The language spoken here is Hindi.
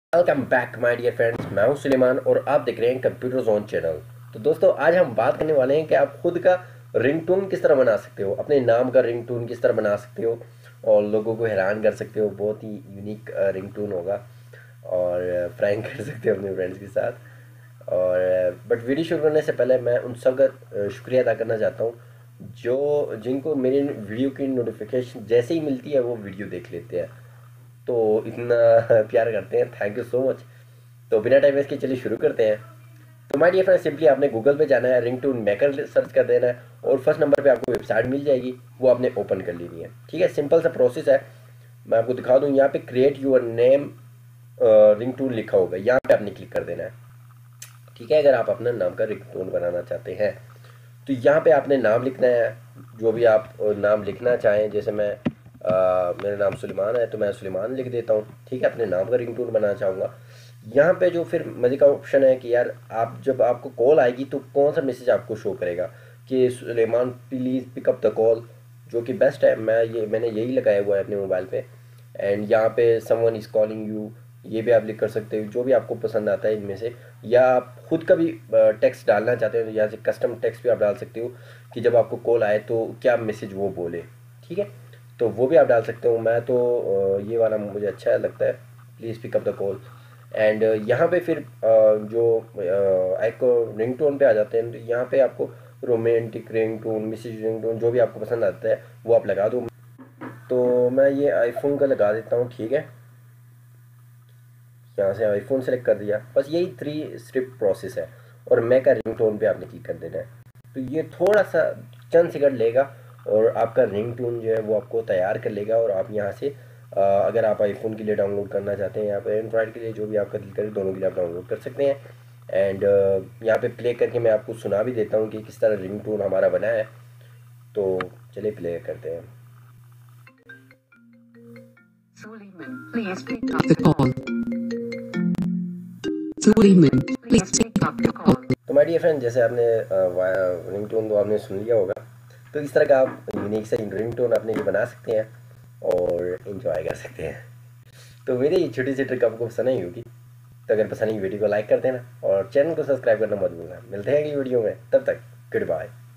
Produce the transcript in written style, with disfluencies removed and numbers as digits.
Welcome back my dear friends. मैं हूं सुलेमान और आप देख रहे हैं कंप्यूटर जोन चैनल। तो दोस्तों, आज हम बात करने वाले हैं कि आप खुद का रिंगटोन किस तरह बना सकते हो, अपने नाम का रिंगटोन किस तरह बना सकते हो और लोगों को हैरान कर सकते हो। बहुत ही यूनिक रिंगटोन होगा और प्रैंक कर सकते हो अपने फ्रेंड्स के साथ। और बट वीडियो शुरू करने से पहले मैं उन सब का शुक्रिया अदा करना चाहता हूँ जो जिनको मेरी वीडियो की नोटिफिकेशन जैसे ही मिलती है वो वीडियो देख लेते हैं, तो इतना प्यार करते हैं। Thank you so much. तो बिना टाइम वेस्ट के चलिए शुरू करते हैं। तो माय डियर फ्रेंड, सिंपली आपने गूगल पे जाना है, रिंगटोन मेकर सर्च कर देना है और फर्स्ट नंबर पे आपको वेबसाइट मिल जाएगी, वो आपने ओपन कर लेनी है। ठीक है, सिंपल सा प्रोसेस है। मैं आपको दिखा दूँ, यहाँ पे क्रिएट योर नेम रिंगटोन लिखा होगा, यहाँ पे आपने क्लिक कर देना है। ठीक है, अगर आप अपना नाम का रिंगटोन बनाना चाहते हैं तो यहाँ पे आपने नाम लिखना है, जो भी आप नाम लिखना चाहें। जैसे मैं मेरा नाम सुलेमान है तो मैं सुलेमान लिख देता हूँ। ठीक है, अपने नाम का रिंगटोन बनाना चाहूँगा। यहाँ पे जो फिर मजे का ऑप्शन है कि यार आप जब आपको कॉल आएगी तो कौन सा मैसेज आपको शो करेगा कि Suleman please pick up the call, जो कि बेस्ट है। मैंने यही लगाया हुआ है अपने मोबाइल पे। एंड यहाँ पे समवन इज़ कॉलिंग यू, ये भी आप लिख कर सकते हो, जो भी आपको पसंद आता है इनमें से। या आप खुद का भी टेक्स्ट डालना चाहते हो तो यहाँ से कस्टम टेक्स्ट भी आप डाल सकते हो कि जब आपको कॉल आए तो क्या मैसेज वो बोले। ठीक है, तो वो भी आप डाल सकते हो। मैं तो ये वाला मुझे अच्छा लगता है, please pick up the call. And यहाँ पे फिर जो एक रिंगटोन पे आ जाते हैं, तो यहाँ पे आपको रोमांटिक रिंगटोन, मैसेज रिंगटोन, जो भी आपको पसंद आता है वो आप लगा दो। तो मैं ये आईफोन का लगा देता हूँ। ठीक है, यहाँ से आईफोन सेलेक्ट कर दिया। बस यही 3 स्टेप प्रोसेस है और मैं का रिंगटोन पे आपने क्लिक कर देना है। तो ये थोड़ा सा चंद सेकंड लेगा और आपका रिंगटोन जो है वो आपको तैयार कर लेगा। और आप यहाँ से अगर आप आईफोन के लिए डाउनलोड करना चाहते हैं या फिर एंड्रॉयड के लिए, जो भी आपका दिल करे, दोनों के लिए आप डाउनलोड कर सकते हैं। एंड यहाँ पे प्ले करके मैं आपको सुना भी देता हूँ कि किस तरह रिंगटोन हमारा बना है। तो चलिए प्ले करते हैं। Suleiman, please pick up the call. Suleiman, please pick up the call. तो माय डियर फ्रेंड, जैसे आपने रिंगटोन तो आपने सुन लिया होगा, तो इस तरह का आप यूनिक से रिंगटोन अपने लिए बना सकते हैं और इन्जॉय कर सकते हैं। तो मेरी ये छोटी सी ट्रिक आपको पसंद आई होगी, तो अगर पसंद आई वीडियो को लाइक कर देना और चैनल को सब्सक्राइब करना मत भूलना। मिलते हैं अगली वीडियो में, तब तक गुड बाय।